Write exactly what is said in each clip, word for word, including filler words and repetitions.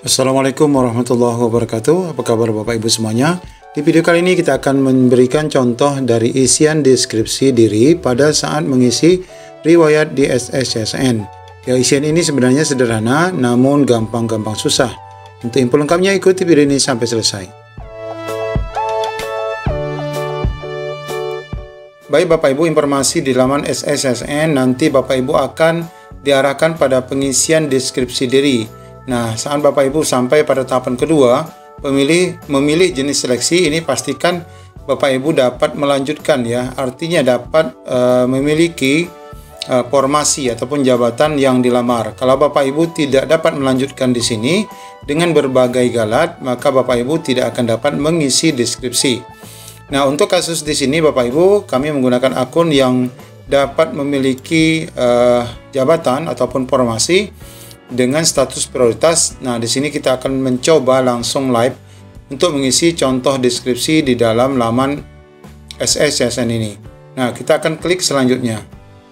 Assalamualaikum warahmatullahi wabarakatuh. Apa kabar Bapak Ibu semuanya? Di video kali ini kita akan memberikan contoh dari isian deskripsi diri pada saat mengisi riwayat di S S S N. Ya, isian ini sebenarnya sederhana namun gampang-gampang susah. Untuk info lengkapnya ikuti video ini sampai selesai. Baik Bapak Ibu, informasi di laman S S S N nanti Bapak Ibu akan diarahkan pada pengisian deskripsi diri. Nah, saat Bapak Ibu sampai pada tahapan kedua, pemilih memilih jenis seleksi ini, pastikan Bapak Ibu dapat melanjutkan ya, artinya dapat uh, memiliki uh, formasi ataupun jabatan yang dilamar. Kalau Bapak Ibu tidak dapat melanjutkan di sini dengan berbagai galat, maka Bapak Ibu tidak akan dapat mengisi deskripsi. Nah, untuk kasus di sini Bapak Ibu, kami menggunakan akun yang dapat memiliki uh, jabatan ataupun formasi dengan status prioritas. Nah, di sini kita akan mencoba langsung live untuk mengisi contoh deskripsi di dalam laman S S S N ini. Nah, kita akan klik selanjutnya.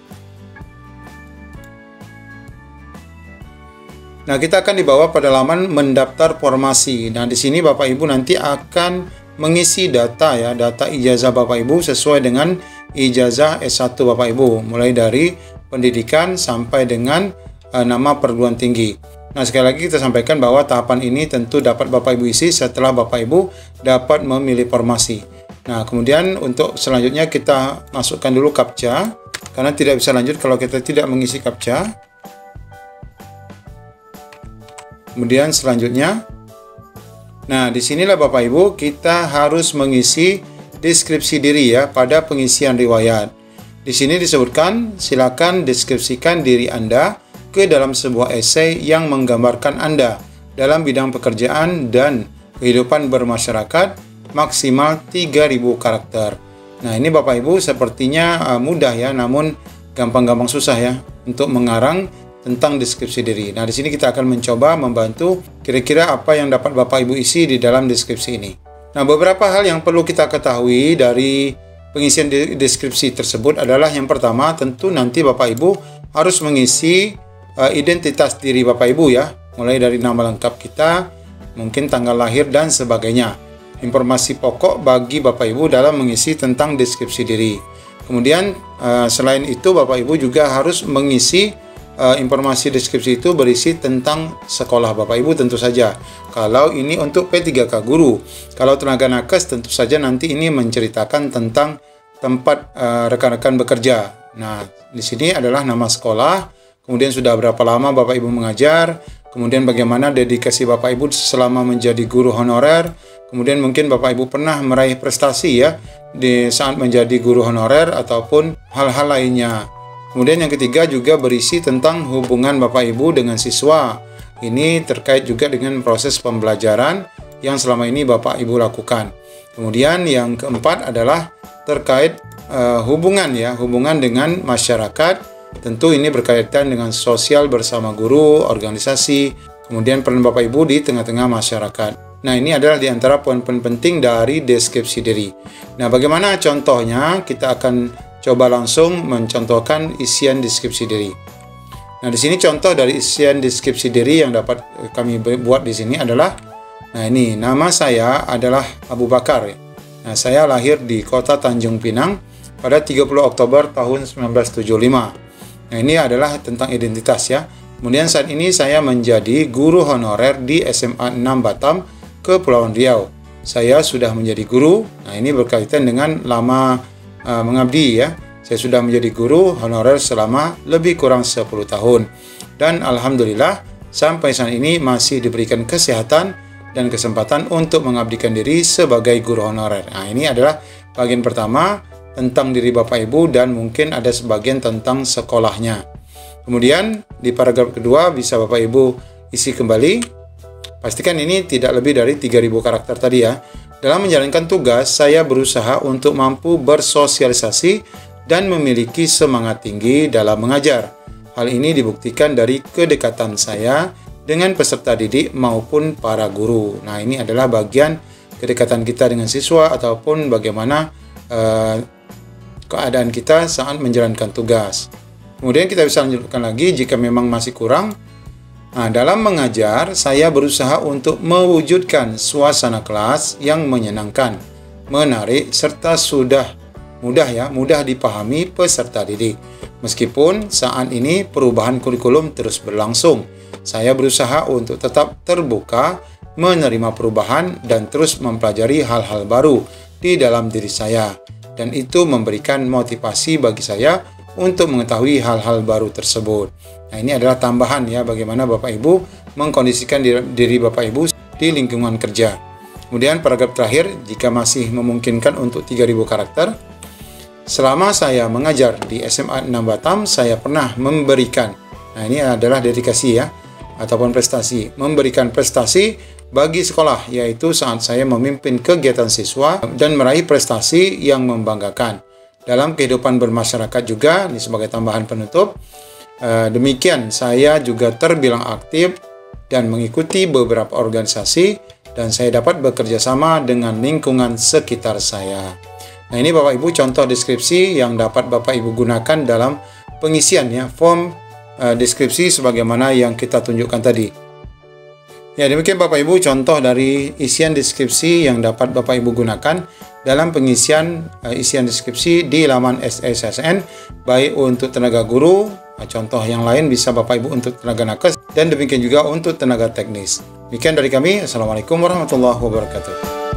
Nah, kita akan dibawa pada laman mendaftar formasi. Nah, di sini Bapak Ibu nanti akan mengisi data ya, data ijazah Bapak Ibu sesuai dengan ijazah S satu Bapak Ibu, mulai dari pendidikan sampai dengan nama perguruan tinggi. Nah, sekali lagi kita sampaikan bahwa tahapan ini tentu dapat Bapak Ibu isi setelah Bapak Ibu dapat memilih formasi. Nah, kemudian untuk selanjutnya kita masukkan dulu captcha, karena tidak bisa lanjut kalau kita tidak mengisi captcha. Kemudian selanjutnya, nah disinilah Bapak Ibu kita harus mengisi deskripsi diri ya pada pengisian riwayat. Di sini disebutkan silakan deskripsikan diri Anda ke dalam sebuah esai yang menggambarkan Anda dalam bidang pekerjaan dan kehidupan bermasyarakat maksimal tiga ribu karakter. Nah, ini Bapak Ibu sepertinya uh, mudah ya, namun gampang-gampang susah ya untuk mengarang tentang deskripsi diri. Nah, di sini kita akan mencoba membantu kira-kira apa yang dapat Bapak Ibu isi di dalam deskripsi ini. Nah, beberapa hal yang perlu kita ketahui dari pengisian deskripsi tersebut adalah yang pertama, tentu nanti Bapak Ibu harus mengisi Uh, identitas diri Bapak Ibu ya, mulai dari nama lengkap kita, mungkin tanggal lahir dan sebagainya. Informasi pokok bagi Bapak Ibu dalam mengisi tentang deskripsi diri. Kemudian uh, selain itu Bapak Ibu juga harus mengisi uh, informasi deskripsi itu berisi tentang sekolah Bapak Ibu tentu saja. Kalau ini untuk P tiga K guru, kalau tenaga nakes tentu saja nanti ini menceritakan tentang tempat uh, rekan-rekan bekerja. Nah, di sini adalah nama sekolah. Kemudian sudah berapa lama Bapak Ibu mengajar, kemudian bagaimana dedikasi Bapak Ibu selama menjadi guru honorer, kemudian mungkin Bapak Ibu pernah meraih prestasi ya di saat menjadi guru honorer ataupun hal-hal lainnya. Kemudian yang ketiga juga berisi tentang hubungan Bapak Ibu dengan siswa. Ini terkait juga dengan proses pembelajaran yang selama ini Bapak Ibu lakukan. Kemudian yang keempat adalah terkait uh, hubungan ya, hubungan dengan masyarakat. Tentu ini berkaitan dengan sosial bersama guru, organisasi, kemudian peran Bapak Ibu di tengah-tengah masyarakat. Nah, ini adalah di antara poin-poin penting dari deskripsi diri. Nah, bagaimana contohnya? Kita akan coba langsung mencontohkan isian deskripsi diri. Nah, di sini contoh dari isian deskripsi diri yang dapat kami buat di sini adalah, nah ini, nama saya adalah Abu Bakar. Nah, saya lahir di kota Tanjung Pinang pada tiga puluh Oktober tahun seribu sembilan ratus tujuh puluh lima. Nah, ini adalah tentang identitas ya. Kemudian saat ini saya menjadi guru honorer di S M A enam Batam, Kepulauan Riau. Saya sudah menjadi guru. Nah, ini berkaitan dengan lama uh, mengabdi ya. Saya sudah menjadi guru honorer selama lebih kurang sepuluh tahun. Dan alhamdulillah sampai saat ini masih diberikan kesehatan dan kesempatan untuk mengabdikan diri sebagai guru honorer. Nah, ini adalah bagian pertama tentang diri Bapak Ibu dan mungkin ada sebagian tentang sekolahnya. Kemudian di paragraf kedua bisa Bapak Ibu isi kembali. Pastikan ini tidak lebih dari tiga ribu karakter tadi ya. Dalam menjalankan tugas, saya berusaha untuk mampu bersosialisasi dan memiliki semangat tinggi dalam mengajar. Hal ini dibuktikan dari kedekatan saya dengan peserta didik maupun para guru. Nah, ini adalah bagian kedekatan kita dengan siswa ataupun bagaimana uh, keadaan kita saat menjalankan tugas. Kemudian kita bisa lanjutkan lagi jika memang masih kurang. Nah, dalam mengajar, saya berusaha untuk mewujudkan suasana kelas yang menyenangkan, menarik, serta sudah mudah ya, mudah dipahami peserta didik. Meskipun saat ini perubahan kurikulum terus berlangsung, saya berusaha untuk tetap terbuka, menerima perubahan, dan terus mempelajari hal-hal baru di dalam diri saya. Dan itu memberikan motivasi bagi saya untuk mengetahui hal-hal baru tersebut. Nah, ini adalah tambahan ya, bagaimana Bapak Ibu mengkondisikan diri Bapak Ibu di lingkungan kerja. Kemudian paragraf terakhir, jika masih memungkinkan untuk tiga ribu karakter. Selama saya mengajar di S M A enam Batam, saya pernah memberikan, nah ini adalah dedikasi ya, ataupun prestasi, memberikan prestasi bagi sekolah, yaitu saat saya memimpin kegiatan siswa dan meraih prestasi yang membanggakan. Dalam kehidupan bermasyarakat juga, ini sebagai tambahan penutup, eh, demikian saya juga terbilang aktif dan mengikuti beberapa organisasi, dan saya dapat bekerja sama dengan lingkungan sekitar saya. Nah, ini Bapak Ibu contoh deskripsi yang dapat Bapak Ibu gunakan dalam pengisian ya, form eh, deskripsi sebagaimana yang kita tunjukkan tadi. Ya, demikian Bapak Ibu contoh dari isian deskripsi yang dapat Bapak Ibu gunakan dalam pengisian uh, isian deskripsi di laman S S S N, baik untuk tenaga guru, uh, contoh yang lain bisa Bapak Ibu untuk tenaga nakes, dan demikian juga untuk tenaga teknis. Demikian dari kami. Assalamualaikum warahmatullahi wabarakatuh.